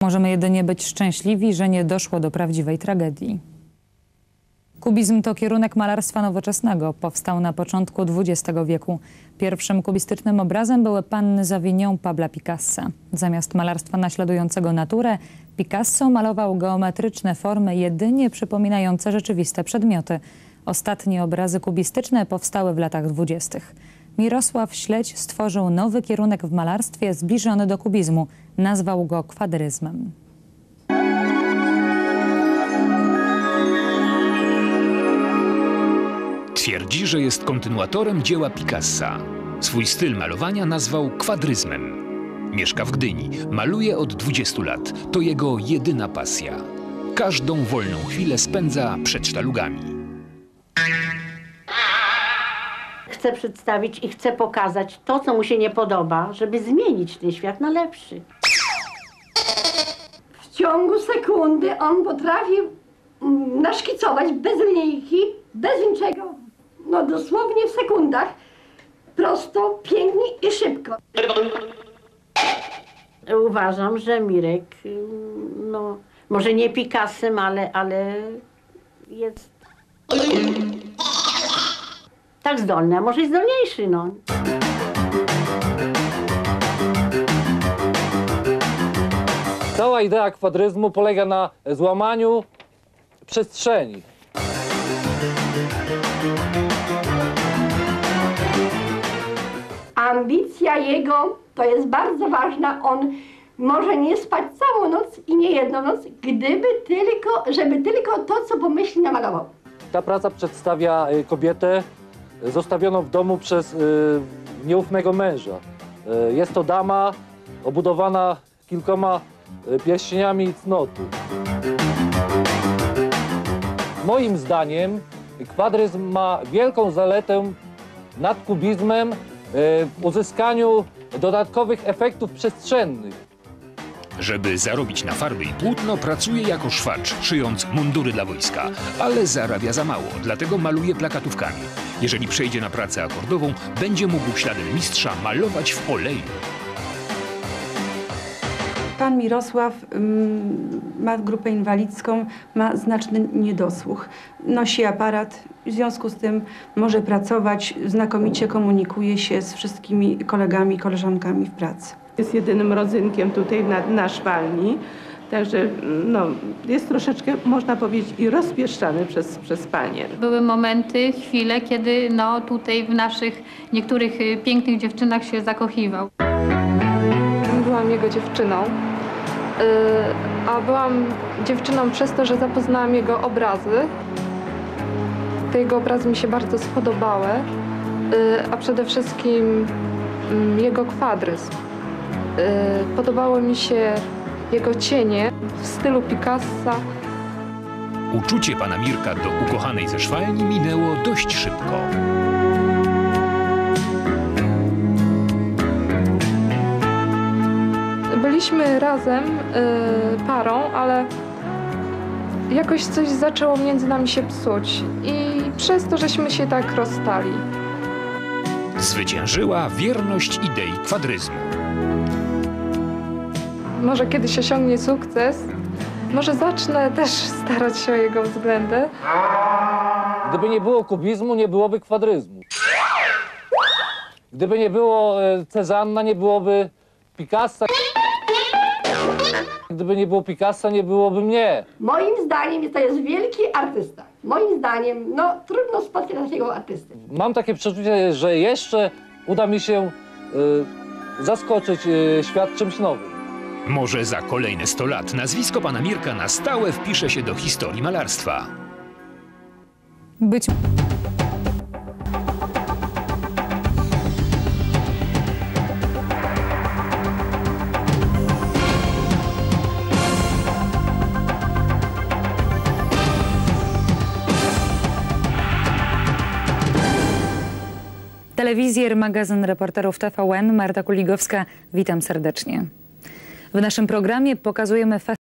Możemy jedynie być szczęśliwi, że nie doszło do prawdziwej tragedii. Kubizm to kierunek malarstwa nowoczesnego. Powstał na początku XX wieku. Pierwszym kubistycznym obrazem były Panny z Avignon Pabla Picassa. Zamiast malarstwa naśladującego naturę, Picasso malował geometryczne formy jedynie przypominające rzeczywiste przedmioty. Ostatnie obrazy kubistyczne powstały w latach 20. Mirosław Śledź stworzył nowy kierunek w malarstwie zbliżony do kubizmu. Nazwał go kwadryzmem. Twierdzi, że jest kontynuatorem dzieła Picassa. Swój styl malowania nazwał kwadryzmem. Mieszka w Gdyni, maluje od 20 lat. To jego jedyna pasja. Każdą wolną chwilę spędza przed sztalugami. Chcę przedstawić i chcę pokazać to, co mu się nie podoba, żeby zmienić ten świat na lepszy. W ciągu sekundy on potrafi naszkicować bez linijki, bez niczego, no dosłownie w sekundach, prosto, pięknie i szybko. Uważam, że Mirek, no, może nie Picassem, ale jest tak zdolny, a może i zdolniejszy, no. Cała idea kwadryzmu polega na złamaniu przestrzeni. Ambicja jego to jest bardzo ważna. On może nie spać całą noc i nie jedną noc, żeby tylko to, co pomyśli, namalował. Ta praca przedstawia kobietę zostawioną w domu przez nieufnego męża. Jest to dama obudowana kilkoma pierścieniami cnoty. Moim zdaniem kwadryzm ma wielką zaletę nad kubizmem w uzyskaniu dodatkowych efektów przestrzennych. Żeby zarobić na farby i płótno, pracuje jako szwacz, szyjąc mundury dla wojska. Ale zarabia za mało, dlatego maluje plakatówkami. Jeżeli przejdzie na pracę akordową, będzie mógł śladem mistrza malować w oleju. Pan Mirosław ma grupę inwalidzką, ma znaczny niedosłuch. Nosi aparat, w związku z tym może pracować, znakomicie komunikuje się z wszystkimi kolegami i koleżankami w pracy. Jest jedynym rodzynkiem tutaj na szwalni, także no, jest troszeczkę, można powiedzieć, i rozpieszczany przez panie. Były momenty, chwile, kiedy no, tutaj w naszych niektórych pięknych dziewczynach się zakochiwał. Byłam jego dziewczyną, a byłam dziewczyną przez to, że zapoznałam jego obrazy. Te jego obrazy mi się bardzo spodobały, a przede wszystkim jego kwadryzm. Podobało mi się jego cienie w stylu Picassa. Uczucie pana Mirka do ukochanej ze szwalni minęło dość szybko. Byliśmy razem parą, ale jakoś coś zaczęło między nami się psuć i przez to, żeśmy się tak rozstali. Zwyciężyła wierność idei kwadryzmu. Może kiedyś osiągnie sukces, może zacznę też starać się o jego względy. Gdyby nie było kubizmu, nie byłoby kwadryzmu. Gdyby nie było Cezanna, nie byłoby Picassa. Gdyby nie było Picassa, nie byłoby mnie. Moim zdaniem to jest wielki artysta. Moim zdaniem, no trudno spotkać takiego artysty. Mam takie przeczucie, że jeszcze uda mi się zaskoczyć świat czymś nowym. Może za kolejne 100 lat nazwisko pana Mirka na stałe wpisze się do historii malarstwa. Być Telewizjer, magazyn reporterów TVN, Marta Kuligowska. Witam serdecznie. W naszym programie pokazujemy